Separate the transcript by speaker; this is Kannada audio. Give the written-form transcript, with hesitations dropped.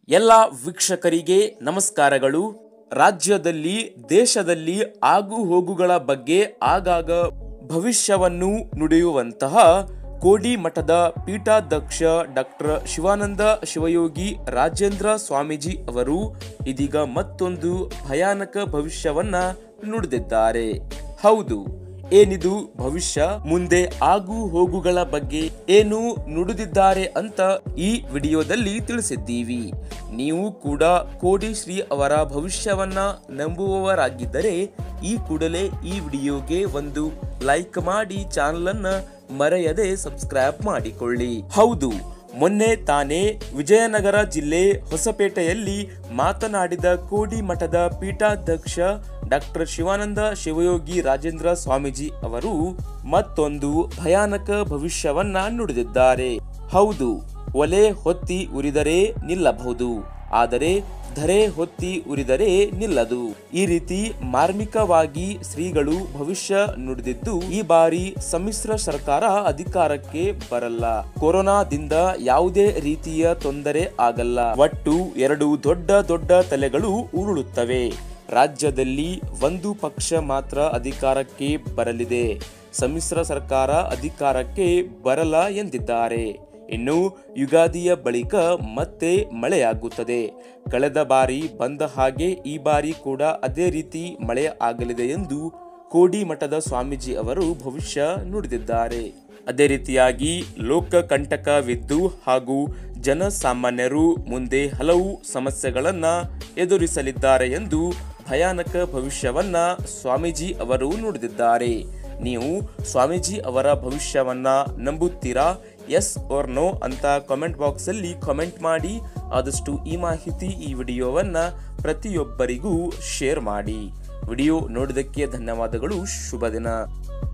Speaker 1: ಎಲ್ಲ ವೀಕ್ಷಕರಿಗೆ ನಮಸ್ಕಾರಗಳು. ರಾಜ್ಯದಲ್ಲಿ ದೇಶದಲ್ಲಿ ಆಗು ಹೋಗುಗಳ ಬಗ್ಗೆ ಆಗಾಗ ಭವಿಷ್ಯವನ್ನು ನುಡಿಯುವಂತಹ ಕೋಡಿ ಮಠದ ಪೀಠಾಧ್ಯಕ್ಷ ಡಾಕ್ಟರ್ ಶಿವಾನಂದ ಶಿವಯೋಗಿ ರಾಜೇಂದ್ರ ಸ್ವಾಮೀಜಿ ಅವರು ಇದೀಗ ಮತ್ತೊಂದು ಭಯಾನಕ ಭವಿಷ್ಯವನ್ನ ನುಡಿದಿದ್ದಾರೆ. ಹೌದು, ಏನಿದು ಭವಿಷ್ಯ? ಮುಂದೆ ಆಗು ಹೋಗುಗಳ ಬಗ್ಗೆ ಏನು ನುಡಿದಿದ್ದಾರೆ ಅಂತ ಈ ವಿಡಿಯೋದಲ್ಲಿ ತಿಳಿಸಿದ್ದೀವಿ. ನೀವು ಕೂಡ ಕೋಡಿ ಶ್ರೀ ಅವರ ಭವಿಷ್ಯವನ್ನ ನಂಬುವವರಾಗಿದ್ದರೆ ಈ ಕೂಡಲೇ ಈ ವಿಡಿಯೋಗೆ ಒಂದು ಲೈಕ್ ಮಾಡಿ ಚಾನಲ್ ಅನ್ನ ಮರೆಯದೆ ಸಬ್ಸ್ಕ್ರೈಬ್ ಮಾಡಿಕೊಳ್ಳಿ. ಹೌದು, ಮೊನ್ನೆ ತಾನೇ ವಿಜಯನಗರ ಜಿಲ್ಲೆ ಹೊಸಪೇಟೆಯಲ್ಲಿ ಮಾತನಾಡಿದ ಕೋಡಿ ಮಠದ ಪೀಠಾಧ್ಯಕ್ಷ ಡಾಕ್ಟರ್ ಶಿವಾನಂದ ಶಿವಯೋಗಿ ರಾಜೇಂದ್ರ ಸ್ವಾಮೀಜಿ ಅವರು ಮತ್ತೊಂದು ಭಯಾನಕ ಭವಿಷ್ಯವನ್ನ ನುಡಿದಿದ್ದಾರೆ. ಹೌದು, ಒಲೆ ಹೊತ್ತಿ ಉರಿದರೆ ನಿಲ್ಲಬಹುದು, ಆದರೆ ಧರೆ ಹೊತ್ತಿ ಉರಿದರೆ ನಿಲ್ಲದು. ಈ ರೀತಿ ಮಾರ್ಮಿಕವಾಗಿ ಶ್ರೀಗಳು ಭವಿಷ್ಯ ನುಡಿದಿದ್ದು, ಈ ಬಾರಿ ಸಮ್ಮಿಶ್ರ ಸರ್ಕಾರ ಅಧಿಕಾರಕ್ಕೆ ಬರಲ್ಲ, ಕೊರೋನಾದಿಂದ ಯಾವುದೇ ರೀತಿಯ ತೊಂದರೆ ಆಗಲ್ಲ, ಒಟ್ಟು ಎರಡು ದೊಡ್ಡ ದೊಡ್ಡ ತಲೆಗಳು ಉರುಳುತ್ತವೆ, ರಾಜ್ಯದಲ್ಲಿ ಒಂದು ಪಕ್ಷ ಮಾತ್ರ ಅಧಿಕಾರಕ್ಕೆ ಬರಲಿದೆ, ಸಮ್ಮಿಶ್ರ ಸರ್ಕಾರ ಅಧಿಕಾರಕ್ಕೆ ಬರಲ್ಲ ಎಂದಿದ್ದಾರೆ. ಇನ್ನು ಯುಗಾದಿಯ ಬಳಿಕ ಮತ್ತೆ ಮಳೆಯಾಗುತ್ತದೆ. ಕಳೆದ ಬಾರಿ ಬಂದ ಹಾಗೆ ಈ ಬಾರಿ ಕೂಡ ಅದೇ ರೀತಿ ಮಳೆ ಆಗಲಿದೆ ಎಂದು ಕೋಡಿ ಮಠದ ಸ್ವಾಮೀಜಿ ಅವರು ಭವಿಷ್ಯ ನುಡಿದಿದ್ದಾರೆ. ಅದೇ ರೀತಿಯಾಗಿ ಲೋಕಕಂಟಕವಿದ್ದು ಹಾಗೂ ಜನಸಾಮಾನ್ಯರು ಮುಂದೆ ಹಲವು ಸಮಸ್ಯೆಗಳನ್ನ ಎದುರಿಸಲಿದ್ದಾರೆ ಎಂದು ಭಯಾನಕ ಭವಿಷ್ಯವನ್ನ ಸ್ವಾಮೀಜಿ ಅವರು ನುಡಿದಿದ್ದಾರೆ. ನೀವು ಸ್ವಾಮೀಜಿ ಅವರ ಭವಿಷ್ಯವನ್ನ ನಂಬುತ್ತೀರಾ? ಎಸ್ ಆರ್ ನೋ ಅಂತ ಕಾಮೆಂಟ್ ಬಾಕ್ಸ್ ಅಲ್ಲಿ ಕಾಮೆಂಟ್ ಮಾಡಿ. ಆದಷ್ಟು ಈ ಮಾಹಿತಿ ಈ ವಿಡಿಯೋವನ್ನ ಪ್ರತಿಯೊಬ್ಬರಿಗೂ ಶೇರ್ ಮಾಡಿ. ವಿಡಿಯೋ ನೋಡಿದ್ದಕ್ಕೆ ಧನ್ಯವಾದಗಳು. ಶುಭ ದಿನ.